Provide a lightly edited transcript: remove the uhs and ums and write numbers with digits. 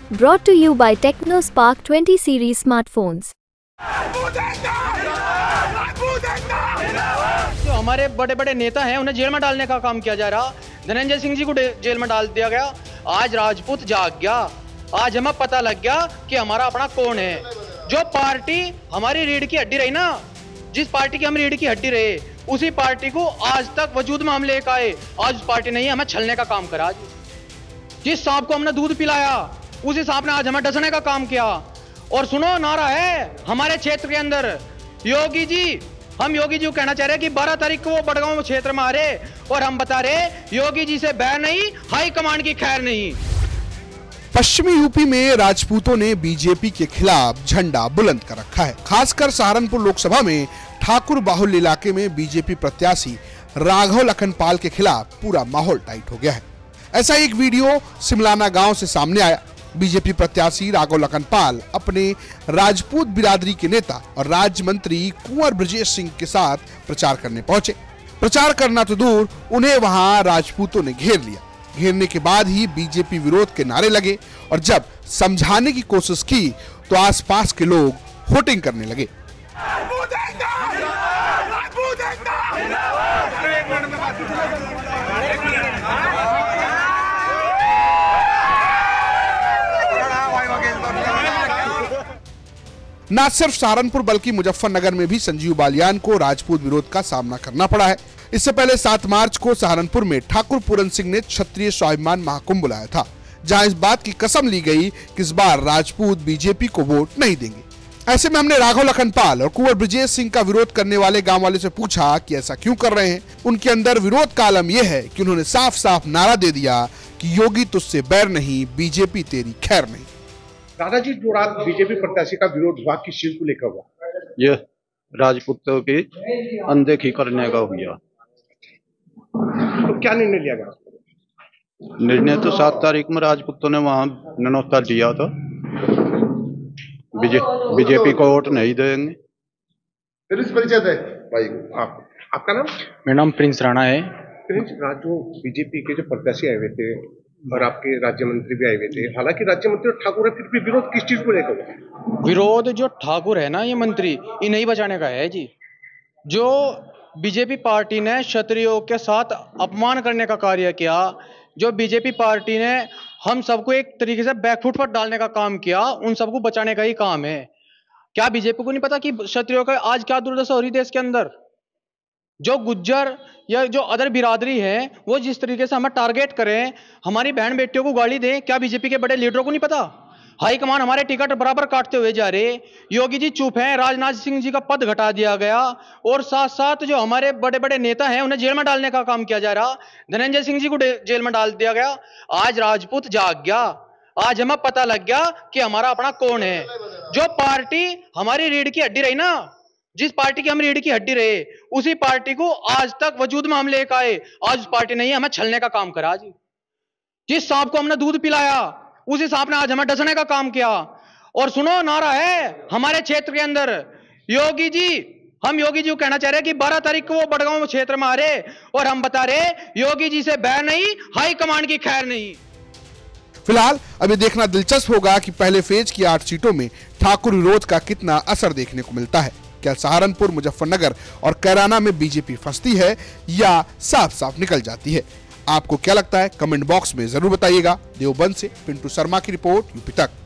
Brought to you by TechnoSpark 20 series smartphones. जो हमारे बड़े बड़े नेता हैं उन्हें जेल में डालने का काम किया जा रहा। धनंजय सिंह जी को जेल में डाल दिया गया। आज राजपूत जाग गया। आज हमें पता लग गया कि हमारा अपना कौन है। जो पार्टी हमारी रीढ़ की हड्डी रही ना, जिस पार्टी की हम रीढ़ की हड्डी रहे, उसी पार्टी को आज तक वजूद में हम लेकर आए। आज उस पार्टी ने हमें छलने का काम करा। जिस सांप को हमने दूध पिलाया, उसी सांप ने आज हमें डसने का काम किया। और सुनो, नारा है हमारे क्षेत्र के अंदर, योगी जी, हम योगी जी को कहना चाह रहे हैं कि 12 तारीख को वो बड़गांव क्षेत्र में आ रहे और हम बता रहे योगी जी से बैर नहीं, हाई कमांड की खैर नहीं। पश्चिमी यूपी में राजपूतों ने बीजेपी के खिलाफ झंडा बुलंद कर रखा है। खासकर सहारनपुर लोकसभा में ठाकुर बाहुल्य इलाके में बीजेपी प्रत्याशी राघव लखनपाल के खिलाफ पूरा माहौल टाइट हो गया है। ऐसा एक वीडियो सिमलाना गांव से सामने आया। बीजेपी प्रत्याशी राघव लखनपाल अपने राजपूत बिरादरी के नेता और राज्य मंत्री कुंवर ब्रजेश सिंह के साथ प्रचार करने पहुंचे। प्रचार करना तो दूर, उन्हें वहां राजपूतों ने घेर लिया। घेरने के बाद ही बीजेपी विरोध के नारे लगे और जब समझाने की कोशिश की तो आसपास के लोग होर्डिंग करने लगे। न सिर्फ सहारनपुर बल्कि मुजफ्फरनगर में भी संजीव बालियान को राजपूत विरोध का सामना करना पड़ा है। इससे पहले 7 मार्च को सहारनपुर में ठाकुर पूरन सिंह ने क्षत्रिय स्वाभिमान महाकुंभ बुलाया था, जहां इस बात की कसम ली गई कि इस बार राजपूत बीजेपी को वोट नहीं देंगे। ऐसे में हमने राघव लखनपाल और कुंवर ब्रजेश सिंह का विरोध करने वाले गांव वाले से पूछा कि ऐसा क्यों कर रहे हैं। उनके अंदर विरोध का आलम यह है कि उन्होंने साफ साफ नारा दे दिया कि योगी तुझसे बैर नहीं, बीजेपी तेरी खैर नहीं। दादा जी, जो रात बीजेपी प्रत्याशी का विरोध हुआ, किस चीज को लेकर हुआ? ये राजपूतों की अनदेखी करने का हुआ। तो क्या निर्णय लिया गया? निर्णय तो 7 तारीख में राजपूतों ने वहां न्योता दिया था, बीजेपी को वोट नहीं देंगे। फिर इस परिचय दे भाई, आपका नाम? मेरा नाम प्रिंस राणा है। प्रिंस, जो बीजेपी के जो प्रत्याशी आए हुए थे और आपके राज्य मंत्री भी आए हुए थे, हालांकि राज्य मंत्री ठाकुर है, फिर भी विरोध किस चीज को लेकर? विरोध जो ठाकुर है ना, ये मंत्री, ये नहीं बचाने का है जी। जो बीजेपी पार्टी ने क्षत्रियों के साथ अपमान करने का कार्य किया, जो बीजेपी पार्टी ने हम सबको एक तरीके से बैकफुट पर डालने का काम किया, उन सबको बचाने का ही काम है। क्या बीजेपी को नहीं पता कि क्षत्रियों का आज क्या दुर्दशा हो रही है देश के अंदर? जो गुज्जर या जो अदर बिरादरी है, वो जिस तरीके से हमें टारगेट करें, हमारी बहन बेटियों को गाली दें, क्या बीजेपी के बड़े लीडरों को नहीं पता? हाईकमान हमारे टिकट बराबर काटते हुए जा रहे। योगी जी चुप हैं, राजनाथ सिंह जी का पद घटा दिया गया और साथ साथ जो हमारे बड़े बड़े नेता हैं उन्हें जेल में डालने का काम किया जा रहा। धनंजय सिंह जी को जेल में डाल दिया गया। आज राजपूत जाग गया। आज हमें पता लग गया कि हमारा अपना कौन है। जो पार्टी हमारी रीढ़ की हड्डी रही ना, जिस पार्टी की हम रीढ़ की हड्डी रहे, उसी पार्टी को आज तक वजूद में हम लेकर आए। आज उस पार्टी ने हमें छलने का काम करा। जिस सांप को हमने दूध पिलाया, उसी सांप ने आज हमें डसने का काम किया। और सुनो, नारा है हमारे क्षेत्र के अंदर, योगी जी, हम योगी जी को कहना चाह रहे हैं कि 12 तारीख को वो बड़गांव क्षेत्र में आ रहे और हम बता रहे योगी जी से बैर नहीं, हाई कमांड की खैर नहीं। फिलहाल अभी देखना दिलचस्प होगा कि पहले फेज की 8 सीटों में ठाकुर विरोध का कितना असर देखने को मिलता है। क्या सहारनपुर, मुजफ्फरनगर और कैराना में बीजेपी फंसती है या साफ साफ निकल जाती है? आपको क्या लगता है? कमेंट बॉक्स में जरूर बताइएगा। देवबंद से पिंटू शर्मा की रिपोर्ट, यूपी तक।